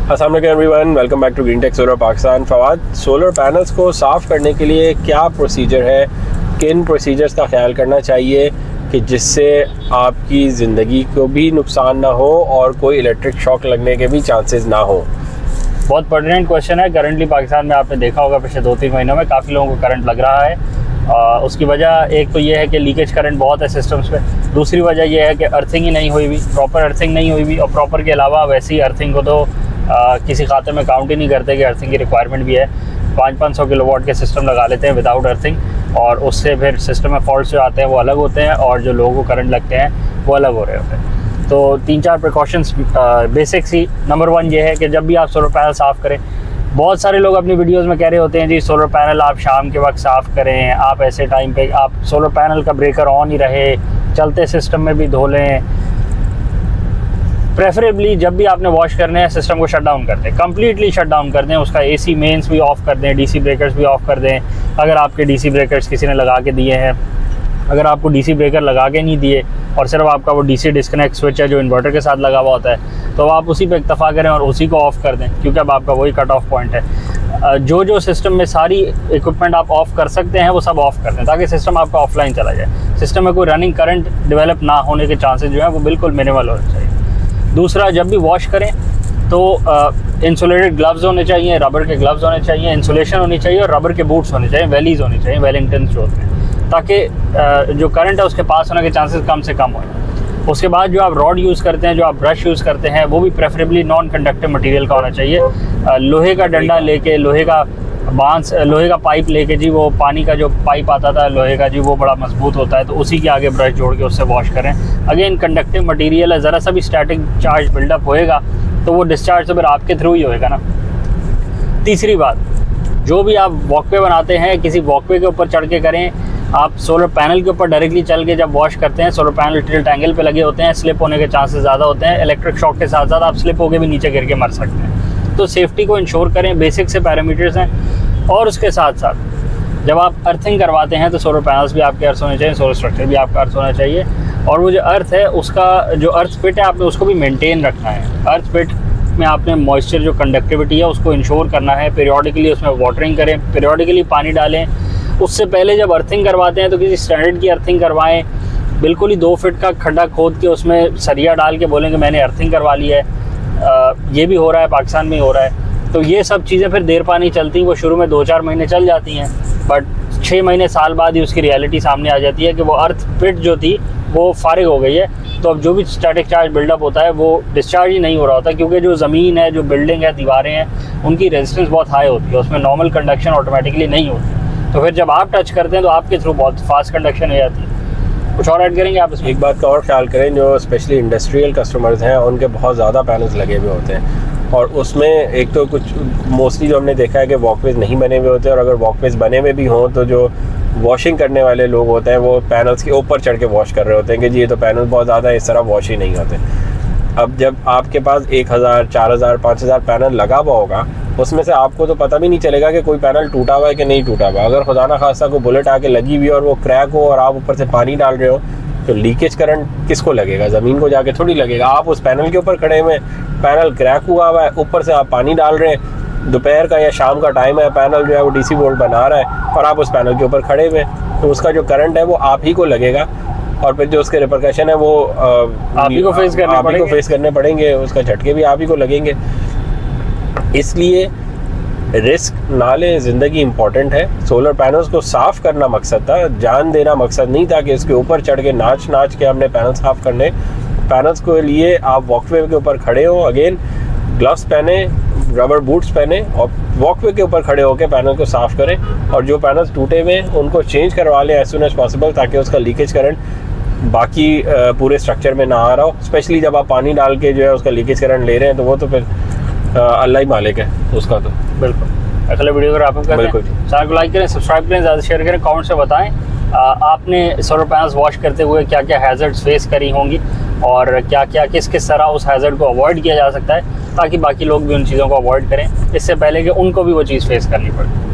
अस्सलाम वालेकुम everyone, welcome back to green tech solar Pakistan. Fawad, solar panels को साफ़ करने के लिए क्या प्रोसीजर है, किन प्रोसीजर्स का ख्याल करना चाहिए कि जिससे आपकी ज़िंदगी को भी नुकसान ना हो और कोई इलेक्ट्रिक शॉक लगने के भी चांसेस ना हो? बहुत पर्टिनेंट क्वेश्चन है। करंटली पाकिस्तान में आपने देखा होगा पिछले 2-3 महीनों में काफ़ी लोगों को करंट लग रहा है। उसकी वजह एक तो ये है कि लीकेज करंट बहुत है सिस्टम्स पे। दूसरी वजह ये है कि अर्थिंग ही नहीं हुई हुई, प्रॉपर अर्थिंग नहीं हुई हुई। और प्रॉपर के अलावा वैसी अर्थिंग को तो किसी खाते में काउंट ही नहीं करते कि अर्थिंग की रिक्वायरमेंट भी है। 500 किलोवाट के सिस्टम लगा लेते हैं विदाउट अर्थिंग, और उससे फिर सिस्टम में फॉल्ट जो आते हैं वो अलग होते हैं और जो लोगों को करंट लगते हैं वो अलग हो रहे होते हैं। तो 3-4 प्रिकॉशंस बेसिक्स ही। नंबर 1 ये है कि जब भी आप सोलर पैनल साफ़ करें, बहुत सारे लोग अपनी वीडियोस में कह रहे होते हैं जी सोलर पैनल आप शाम के वक्त साफ़ करें, आप ऐसे टाइम पे आप सोलर पैनल का ब्रेकर ऑन ही रहे, चलते सिस्टम में भी धो लें। प्रेफरेबली जब भी आपने वॉश करने हैं सिस्टम को शट डाउन कर दें, कम्प्लीटली शट डाउन कर दें। उसका AC मेन्स भी ऑफ़ कर दें, DC ब्रेकर्स भी ऑफ़ कर दें। अगर आपके DC ब्रेकर्स किसी ने लगा के दिए हैं, अगर आपको DC ब्रेकर लगा के नहीं दिए और सिर्फ आपका वो DC डिस्कनेक्ट स्विच है जो इन्वर्टर के साथ लगा हुआ होता है, तो आप उसी पे इक्तफा करें और उसी को ऑफ़ कर दें, क्योंकि अब आपका वही कट ऑफ पॉइंट है। जो सिस्टम में सारी इक्विपमेंट आप ऑफ़ कर सकते हैं वो सब ऑफ़ कर दें, ताकि सिस्टम आपका ऑफलाइन चला जाए। सिस्टम में कोई रनिंग करंट डेवलप ना होने के चांसेस जो है वो बिल्कुल मिनिमल होने चाहिए। दूसरा, जब भी वॉश करें तो इंसुलेटेड ग्लव्स होने चाहिए, रबर के ग्लव्स होने चाहिए, इंसुलेशन होनी चाहिए और रबर के बूट्स होने चाहिए, वेलीज होनी चाहिए, वेलिंगटन जो होते हैं, ताकि जो करंट है उसके पास होने के चांसेस कम से कम हों। उसके बाद जो आप रॉड यूज़ करते हैं, जो आप ब्रश यूज़ करते हैं, वो भी प्रेफरेबली नॉन कंडक्टिव मटेरियल का होना चाहिए। लोहे का डंडा लेके, लोहे का बांस, लोहे का पाइप लेके जी, वो पानी का जो पाइप आता था लोहे का जी, वो बड़ा मजबूत होता है, तो उसी के आगे ब्रश जोड़ के उससे वॉश करें। अगेन कंडक्टिव मटेरियल है, ज़रा सा भी स्टैटिक चार्ज बिल्डअप होएगा तो वो डिस्चार्ज तो फिर आपके थ्रू ही होएगा ना। तीसरी बात, जो भी आप वॉकवे बनाते हैं किसी वॉकवे के ऊपर चढ़ के करें। आप सोलर पैनल के ऊपर डायरेक्टली चल के जब वॉश करते हैं, सोलर पैनल टिल्ट एंगल पे लगे होते हैं, स्लिप होने के चांसेस ज़्यादा होते हैं। इलेक्ट्रिक शॉक के साथ साथ आप स्लिप होकर भी नीचे गिर के मर सकते हैं। तो सेफ्टी को इंश्योर करें, बेसिक से पैरामीटर्स हैं। और उसके साथ साथ जब आप अर्थिंग करवाते हैं तो सोलर पैनल्स भी आपके अर्थ होने चाहिए, सोलर स्ट्रक्चर भी आपका अर्थ होना चाहिए। और वो जो अर्थ है उसका जो अर्थ पिट है आपने उसको भी मेंटेन रखना है। अर्थ पिट में आपने मॉइस्चर जो कंडक्टिविटी है उसको इंश्योर करना है। पीरियोडिकली उसमें वाटरिंग करें, पीरियोडिकली पानी डालें। उससे पहले जब अर्थिंग करवाते हैं तो किसी स्टैंडर्ड की अर्थिंग करवाएं। बिल्कुल ही 2 फीट का खड्डा खोद के उसमें सरिया डाल के बोलेंगे मैंने अर्थिंग करवा ली है। ये भी हो रहा है, पाकिस्तान में हो रहा है। तो ये सब चीज़ें फिर देर पा नहीं चलती। वो शुरू में 2-4 महीने चल जाती हैं, बट 6 महीने साल बाद ही उसकी रियलिटी सामने आ जाती है कि वो अर्थ पिट जो थी वो फारिग हो गई है। तो अब जो भी स्टैटिक चार्ज बिल्डअप होता है वो डिस्चार्ज ही नहीं हो रहा होता, क्योंकि जो ज़मीन है, जो बिल्डिंग है, दीवारें हैं, उनकी रेजिस्टेंस बहुत हाई होती है, उसमें नॉर्मल कंडक्शन ऑटोमेटिकली नहीं होती। तो फिर जब आप टच करते हैं तो आपके थ्रू बहुत फास्ट कंडक्शन हो जाती है। कुछ और ऐड करेंगे आप इसमें? एक बात का और ख्याल करें, जो स्पेशली इंडस्ट्रियल कस्टमर्स हैं उनके बहुत ज़्यादा पैनल्स लगे हुए होते हैं, और उसमें एक तो कुछ मोस्टली जो हमने देखा है कि वॉकवेज नहीं बने हुए होते, और अगर वॉकवेज बने हुए भी हों तो जो वॉशिंग करने वाले लोग होते हैं वो पैनल्स के ऊपर चढ़ के वॉश कर रहे होते हैं कि जी ये तो पैनल बहुत ज़्यादा इस तरह वॉश ही नहीं होते। अब जब आपके पास 1000, 4000, 5000 पैनल लगा हुआ होगा, उसमें से आपको तो पता भी नहीं चलेगा कि कोई पैनल टूटा हुआ है कि नहीं टूटा हुआ। अगर खुदा ना खास्ता कोई बुलेट आके लगी हुई और वो क्रैक हो और आप ऊपर से पानी डाल रहे हो, तो लीकेज करंट किसको लगेगा? ज़मीन को जाके थोड़ी लगेगा। आप उस पैनल के ऊपर खड़े हुए, पैनल क्रैक हुआ हुआ है, ऊपर से आप पानी डाल रहे हैं, दोपहर का या शाम का टाइम है, पैनल जो है वो DC वोल्ट बना रहा है और आप उस पैनल के ऊपर खड़े हुए, तो उसका जो करंट है वो आप ही को लगेगा, और फिर जो उसके रिपरकशन है वो आप ही को फेस करने पड़ेंगे, उसका झटके भी आप ही को लगेंगे। इसलिए रिस्क ना लें, ज़िंदगी इम्पॉर्टेंट है। सोलर पैनल्स को साफ़ करना मकसद था, जान देना मकसद नहीं था कि इसके ऊपर चढ़ के नाच के हमने पैनल साफ़ करने। पैनल्स के लिए आप वॉकवे के ऊपर खड़े हो, अगेन ग्लव्स पहने, रबर बूट्स पहने और वॉकवे के ऊपर खड़े होकर पैनल को साफ़ करें। और जो पैनल्स टूटे हुए उनको चेंज करवा लें एज सून एज पॉसिबल, ताकि उसका लीकेज करंट बाकी पूरे स्ट्रक्चर में ना आ रहा हो। स्पेशली जब आप पानी डाल के जो है उसका लीकेज करंट ले रहे हैं तो वो तो फिर अल्लाह ही मालिक है उसका। तो बिल्कुल अगले वीडियो अगर आप बिल्कुल चैनल को लाइक करें, सब्सक्राइब करें, ज़्यादा शेयर करें, कमेंट से बताएं आपने सोलर पैनल्स वॉश करते हुए क्या क्या हैज़र्ड्स फेस करी होंगी और क्या क्या किस तरह उस हैज़र्ड को अवॉइड किया जा सकता है, ताकि बाकी लोग भी उन चीज़ों को अवॉइड करें इससे पहले कि उनको भी वो चीज़ फेस करनी पड़े।